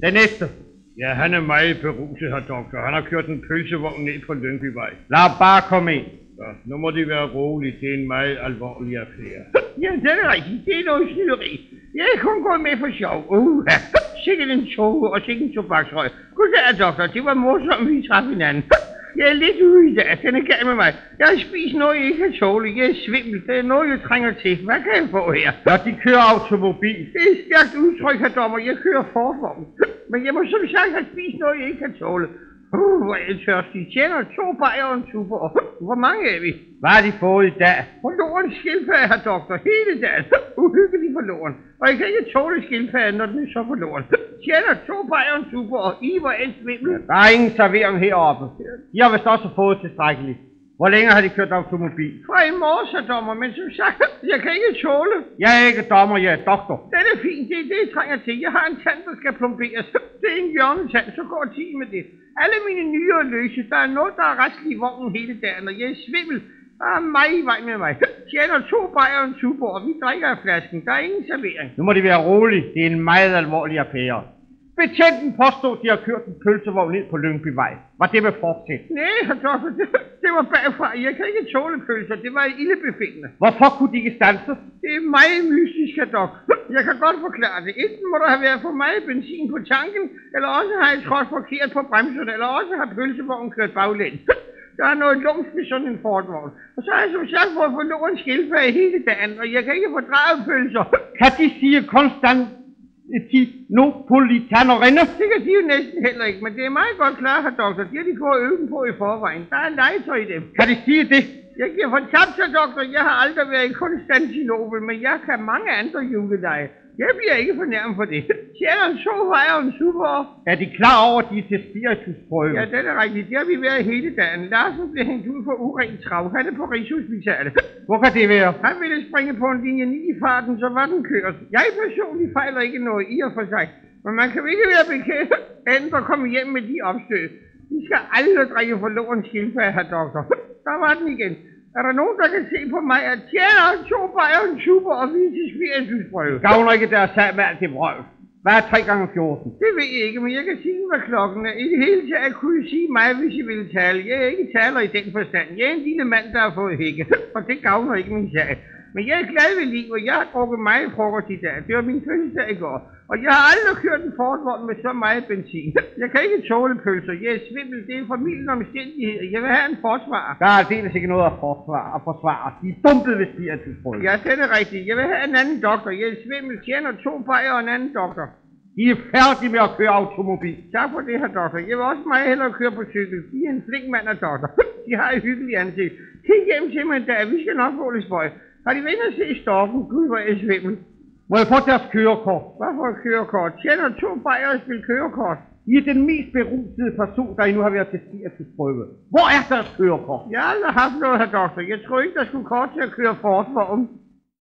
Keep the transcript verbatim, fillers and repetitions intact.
Den næste. Ja, han er meget beruset, herr doktor. Han har kørt en pølsevogn ned på Lyngbyvej. Lad bare komme ind. Så, nu må de være rolige. Det er en meget alvorlig affære. Ja, det er rigtigt. Det er noget snyderi. Jeg er kun gået med for sjov. Uh, sikkert en tog og sikkert en tobaksrøg. Goddag, doktor. Det var morsomt, vi traf hinanden. Jeg er lidt ude i dag. Den er gal med mig. Jeg har spist noget, jeg ikke kan tåle. Jeg er svimmel. Det er noget, jeg trænger til. Hvad kan jeg få her? Når de kører automobil. Det er et stærkt udtryk, herr dommer. Jeg kører fortvogn. Men jeg må som sagt have spist noget, jeg ikke kan tåle. Uh, hvor er jeg tørstig. Tjener to bajer og en tuber. Hvor mange er vi? Hvad har de fået i dag? Forloren skildpadde, herr doktor. Hele dagen. Uhyggelig forloren. Og jeg kan ikke tåle skildpadden, når den er så forloren. Tjener to bajer og en tuber, og I var et svimmel. Der er ingen servering heroppe. De har vist også fået tilstrækkeligt. Hvor længe har de kørt automobil? Fra i morges, herr dommer, men som sagt, jeg kan ikke tåle. Jeg er ikke dommer, jeg er doktor. Den er fint, det er det, jeg trænger til. Jeg har en tand, der skal plomberes. Det er en hjørnetand, så går tid med det. Alle mine nyere er løse. Der er noget, der er restlig i vognen hele dagen, og jeg er svimmel. Der er mig i vej med mig. Tjener to bajer og en tuborg, og vi drikker af flasken. Der er ingen servering. Nu må de være rolige. Det er en meget alvorlig affære. Betjenten påstod, at de har kørt en pølsevogn ned på Lyngbyvej. Var det med fortsæt? Nej, herr doktor, det, det var bagfra. Jeg kan ikke tåle pølser. Det var ildebefindende. Hvorfor kunne de ikke stanse? Det er meget mystisk, herr doktor. Jeg kan godt forklare det. Enten må der have været for meget benzin på tanken, eller også har jeg trådt forkert på bremserne, eller også har pølsevognen kørt baglæns. Der er noget lungs med sådan en fortvogn. Og så har jeg som sagt fået forloren skildpadde hele dagen, og jeg kan ikke fordrage pølser. Kan de sige konstant Tinopolitanerinde? Det kan de jo næsten heller ikke, men det er meget godt klart, herr doktor. De har de gået øven på i forvejen. Der er legetøj i dem. Kan de sige det? Jeg giver for tabt, herr doktor. Jeg har aldrig været i Konstantinopel, men jeg kan mange andre julelege. Jeg bliver ikke fornærmet for det. Tjener en to vejer og en super. Er de klar over, at de er til spiritusprøve? Ja, det er rigtigt. Det har vi været hele dagen. Larsen blev hængt ud for urent trav. Han er på Rigshospitalet. Hvor kan det være? Han ville springe på en linje ni i farten, så var den kørt. Jeg personligt fejler ikke noget i og for sig. Men man kan jo ikke være bekendt, at der kommer hjem med de opstød. De skal aldrig drikke forloren skildpadde, herr doktor. Der var den igen. Er der nogen, der kan se på mig, at tjener to bajer og en super og vi til spiritusprøve? Gavner ikke deres sag med alt det vrøv. Hvad er tre gange fjorten? Det ved jeg ikke, men jeg kan sige, hvad klokken er. I det hele taget kunne I sige mig, hvis I ville tale. Jeg er ikke taler i den forstand. Jeg er en lille mand, der har fået hække, og det gavner ikke min sag. Men jeg er glad ved liv, og jeg har drukket meget frokost i dag. Det var min fødselsdag i går. Og jeg har aldrig kørt en fortvogn med så meget benzin. Jeg kan ikke tåle pølser. Jeg er svimmel. Det er familien omstændigheder. Jeg vil have en forsvar. Der er aldeles ikke noget at forsvare. At forsvare. De er dumpet ved spiritusprøve. Ja, det er rigtigt. Jeg vil have en anden doktor. Jeg er svimmel. Tjener to bajer og en anden doktor. De er færdige med at køre automobil. Tak for det, herr doktor. Jeg vil også meget hellere køre på cykel. De er en flink mand og doktor. De har et hyggeligt ansigt. Kig hjem til mig en dag. Vi skal nok få lidt spøj. Har de været at se stokken? Gud, hvor er svimmel. Må jeg få deres kørekort? Hvad for et kørekort? Tjener to bajer og spil kørekort. I er den mest berusede person, der endnu har været til spiritusprøve. Hvor er deres kørekort? Jeg har aldrig haft noget, herr doktor. Jeg tror ikke, der skulle kort til at køre fortvogn.